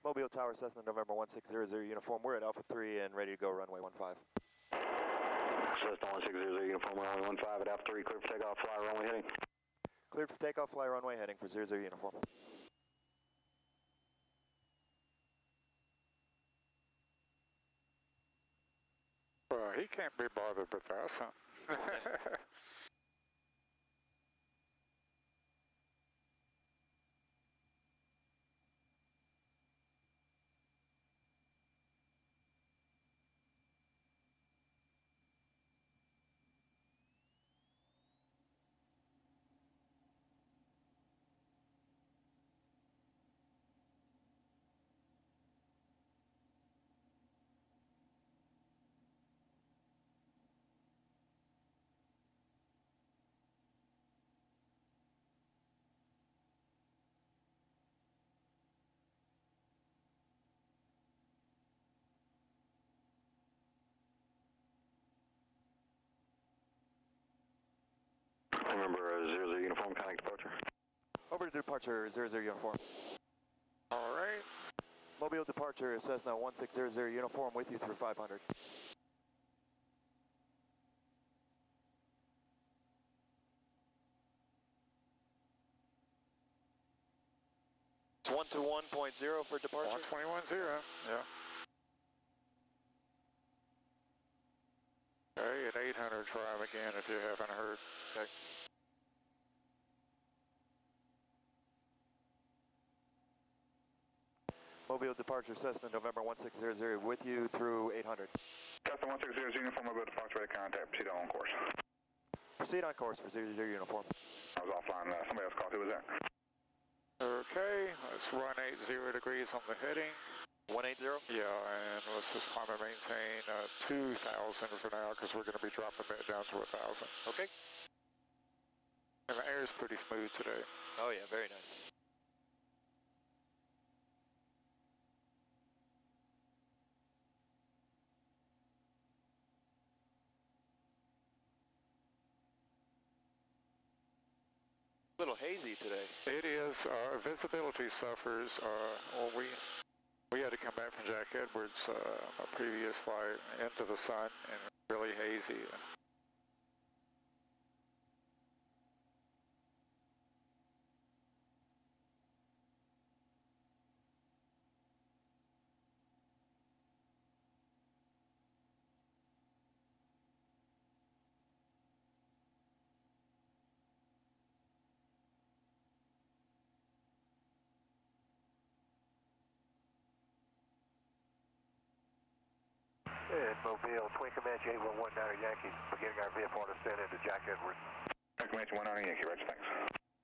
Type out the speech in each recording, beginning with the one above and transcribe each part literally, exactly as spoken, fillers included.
Mobile Tower, Cessna November one six zero zero uniform. We're at Alpha three and ready to go runway one five. Cessna one six zero zero uniform, runway one five at Alpha three, clear for takeoff, fly runway heading. Cleared for takeoff, fly runway heading for zero zero uniform. Well, he can't be bothered with us, huh? Remember, uh, zero zero uniform, contact departure. Over to departure, zero zero uniform. All right. Mobile departure, Cessna one six zero zero uniform with you through five hundred. It's one two one point zero for departure. one twenty-one zero, yeah. Okay, at eight hundred, try 'em again if you haven't heard. Okay. Mobile departure, Cessna November one six zero zero with you through eight hundred. Cessna one six zero zero uniform, mobile departure, ready to contact, proceed on course. Proceed on course for zero zero uniform. I was offline, uh, somebody else called, who was that? Okay, let's run eighty degrees on the heading. one eighty? Yeah, and let's just climb and maintain uh, two thousand for now because we're going to be dropping that down to one thousand. Okay. And the air is pretty smooth today. Oh yeah, very nice. A little hazy today. It is. Uh, visibility suffers. Uh, well, we we had to come back from Jack Edwards, uh, a previous flight, into the sun, and really hazy. And Mobile, Twin Comanche eight one one niner Yankee, beginning our V F R descent into Jack Edwards. Twin Comanche one niner Yankee, Reg, thanks.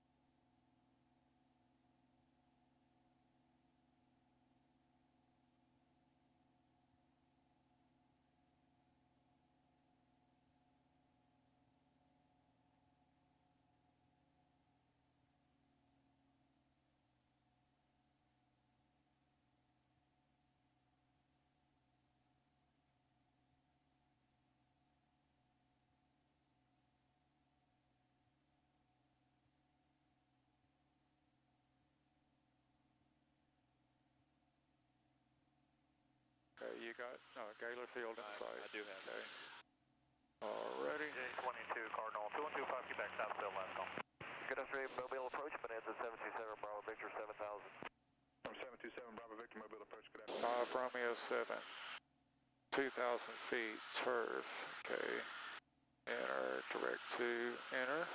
Okay, you got uh, Gaylor Field in I, sight. I do have okay. Alrighty. J twenty-two Cardinal two one two five, Quebec South Field, last call. Good afternoon, Mobile approach, Bonanza seven two seven, Bravo Victor seven thousand. From seven two seven, Bravo Victor, mobile approach, good afternoon. Five Romeo seven. two thousand feet, turf. Okay. Enter, direct to enter.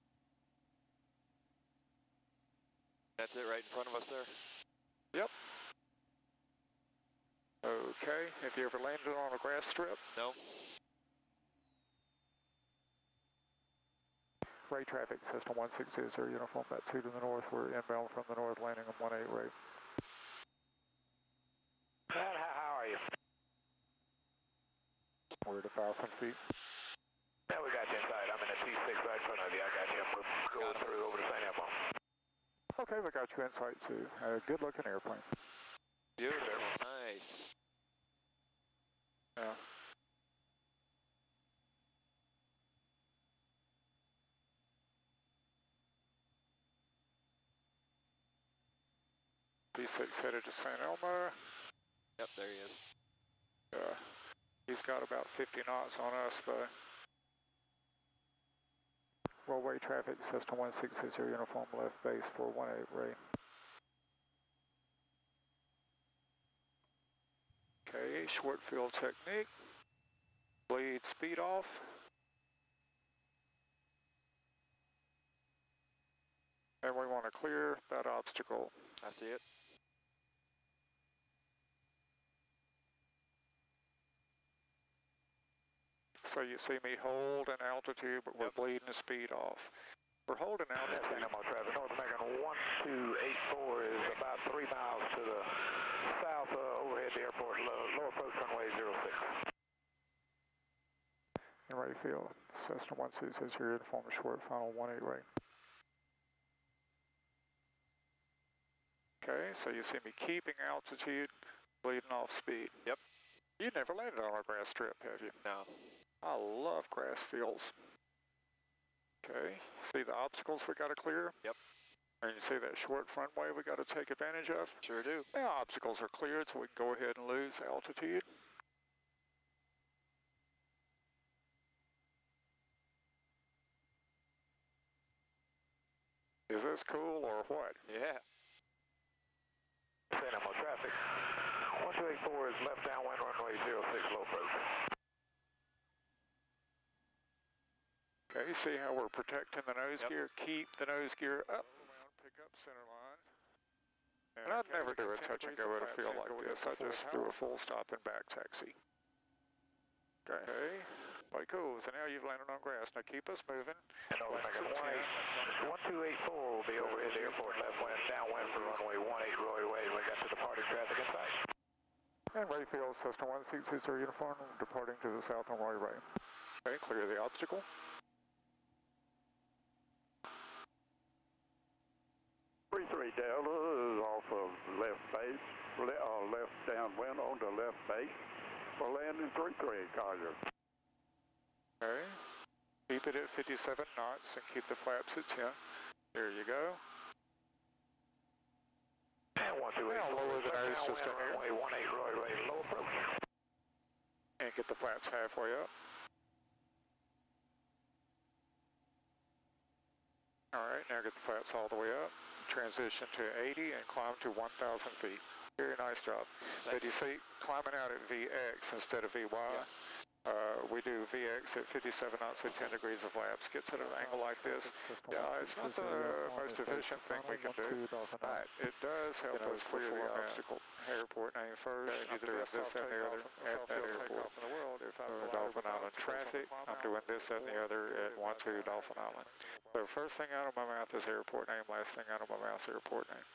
That's it right in front of us there? Yep. Okay, have you ever landed on a grass strip? No. Ray traffic, system one six zero zero, uniform about two to the north. We're inbound from the north, landing on one eight Ray. Pat, how, how are you? We're at one thousand feet. Yeah, we got you inside. I'm in a T six right in front of you. I got you. I'm going Got through over to Saint Elmo. Okay, we got you in sight too. Uh, good looking airplane. Beautiful. Nice. Yeah. B six headed to Saint Elmo. Yep, there he is. Uh, he's got about fifty knots on us though. Rollway traffic, Cessna one six zero uniform left base four one eight Ray. Okay, short field technique. Bleed speed off. And we want to clear that obstacle. I see it. So you see me hold an altitude, but we're yep. bleeding the speed off. We're holding altitude. Dynamo traffic, North American one two eight four is about three miles to the south uh, overhead the airport, low, low approach runway zero six. In right field, Cessna one six zero uniform short, final one eight Ray. Okay, so you see me keeping altitude, bleeding off speed. Yep. You never landed on a grass strip, have you? No. I love grass fields. Okay, see the obstacles we got to clear? Yep. And you see that short runway we got to take advantage of? Sure do. The obstacles are cleared, so we can go ahead and lose altitude. Is this cool or what? Yeah. Saint Elmo traffic, one two eight four is left downwind runway zero six low approach. Okay, see how we're protecting the nose yep. gear? Keep the nose gear up. Pick up center line. And I'd never do a touch and go at a field like this. I just do a full stop and back taxi. Okay, quite cool. So now you've landed on grass. Now keep us moving. And one two eight four will be overhead the airport, left wind, downwind for runway one eight Roy Way. We got the departing traffic in sight. And right field, Cessna one six zero uniform, departing to the south on Roy Way. Okay, clear the obstacle. three three Delta is off of left base, le uh, left downwind on the left base. We're landing three three, Collier. Okay. Keep it at fifty-seven knots and keep the flaps at ten. There you go. And one two eight. Now lower the nose just a hair. Runway one eight Roy Way, low approach. And get the flaps halfway up. Alright, now get the flaps all the way up. Transition to eighty and climb to one thousand feet. Very nice job. But you see, climbing out at V X instead of V Y, yeah. uh, we do V X at fifty-seven knots with ten degrees of flaps. Gets at an angle like this. Yeah, it's not the most efficient thing we can do, but it does help us clear the obstacle. Airport name first, either doing this and the other at that airport. For Dolphin Island traffic, I'm doing this and the other at one two Dolphin Island. So first thing out of my mouth is airport name, last thing out of my mouth is airport name.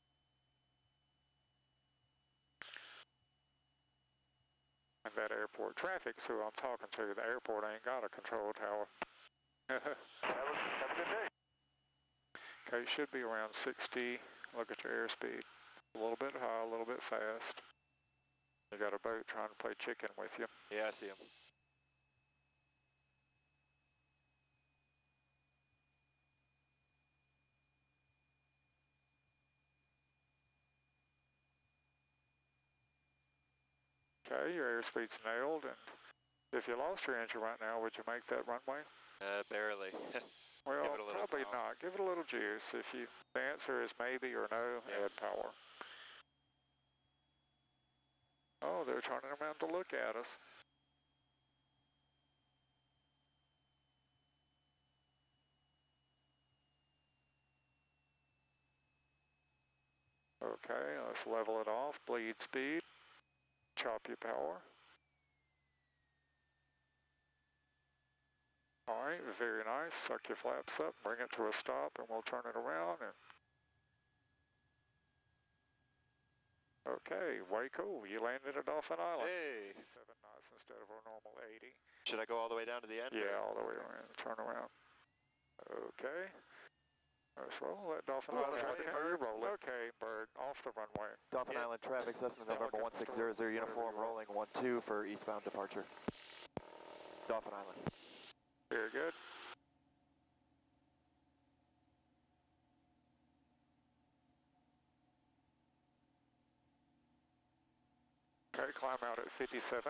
And that airport traffic's who I'm talking to. The airport ain't got a control tower. have, a, have a good day. Okay, you should be around sixty. Look at your airspeed. A little bit high, a little bit fast. You got a boat trying to play chicken with you. Yeah, I see him. Okay, your airspeed's nailed, and if you lost your engine right now, would you make that runway? Uh, barely. Well, probably power. Not. Give it a little juice. If you, the answer is maybe or no, yeah. Add power. Oh, they're turning around to look at us. Okay, let's level it off. Bleed speed. Chop your power. All right, very nice. Suck your flaps up, bring it to a stop, and we'll turn it around. And okay, way cool. You landed at Dolphin Island. Hey. Seven knots instead of our normal eighty. Should I go all the way down to the end? Yeah, all the way around. Turn around. Okay. Let's roll. Let Dolphin Ooh, Island right, Bird. Roll. Okay, Bird, off the runway. Dolphin yeah. Island traffic, Cessna November one six zero zero uniform, rolling one two for eastbound departure. Dolphin Island. Very good. Okay, climb out at fifty-seven.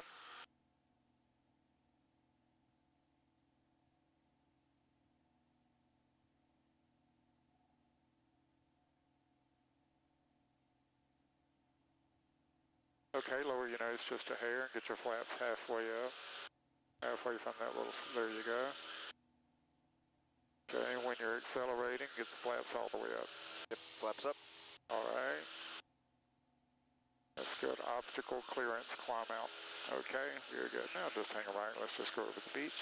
Okay, lower your nose just a hair and get your flaps halfway up. Halfway from that little, there you go. Okay, when you're accelerating, get the flaps all the way up. Yep, flaps up. All right. That's good. Obstacle clearance, climb out. Okay, very good. Now just hang a right. Let's just go over the beach.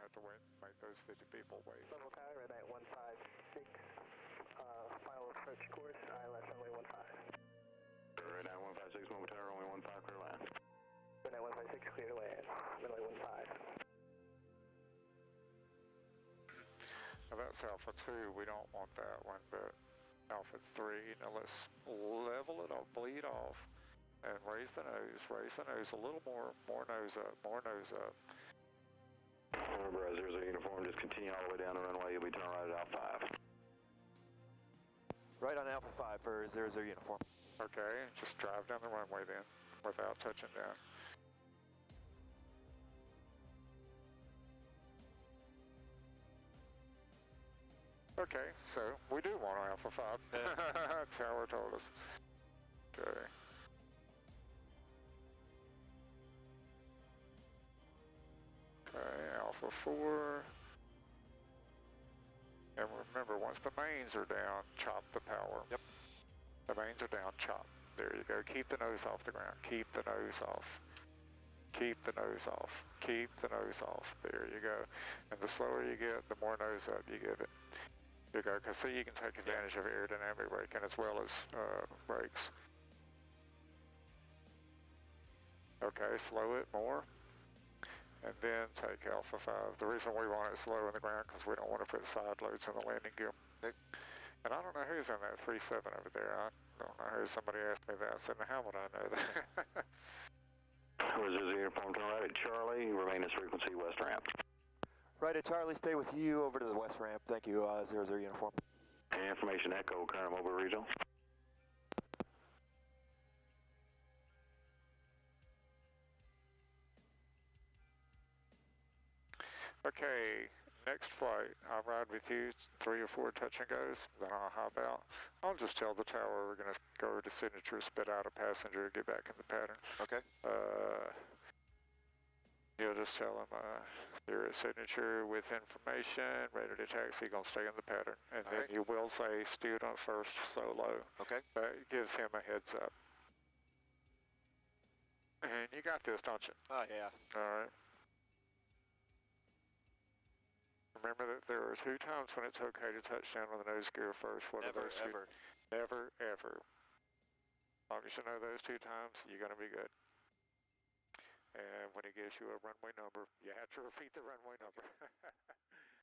have to wait, make those fifty people wait. Level Tower, red night one five six, uh, final approach course, I L S runway one five. Red nine one five six, Mobile Tower, runway one five, clear land. Red nine one five six, clear to land, runway one five. Now that's Alpha two, we don't want that one, but Alpha three, now let's level it up, bleed off, and raise the nose, raise the nose a little more, more nose up, more nose up. Remember, zero zero uniform, just continue all the way down the runway, you'll be turning right at Alpha five. Right on Alpha five for zero zero uniform. Okay, just drive down the runway then, without touching down. Okay, so we do want an Alpha five. Tower told us. Okay. Okay, Alpha four. And remember, once the mains are down, chop the power. Yep. The mains are down, chop. There you go. Keep the nose off the ground. Keep the nose off. Keep the nose off. Keep the nose off. There you go. And the slower you get, the more nose up you give it. There you go. Because see, you can take advantage of aerodynamic braking as well as uh, brakes. Okay, slow it more. And then take Alpha five. The reason we want it slow in the ground because we don't want to put side loads in the landing gear. Okay. And I don't know who's in that three seven over there. I don't know who. Somebody asked me that. I said, how would I know that? Reserve uniform, turn right at Charlie, remain as frequency west ramp. Right at Charlie, stay with you over to the west ramp. Thank you, uh, zero zero uniform. Information Echo, current mobile regional. Okay, next flight, I'll ride with you, three or four touch and goes, then I'll hop out. I'll just tell the tower we're going to go over to signature, spit out a passenger, get back in the pattern. Okay. Uh, you'll just tell them uh, you're at signature with information, ready to taxi, going to stay in the pattern. And All then right. you will say student first solo. Okay. That gives him a heads up. And you got this, don't you? Oh, yeah. All right. Remember that there are two times when it's okay to touch down with the nose gear first. What Never, are those two? ever. Never, ever. As long as you know those two times, you're going to be good. And when he gives you a runway number, you have to repeat the runway number.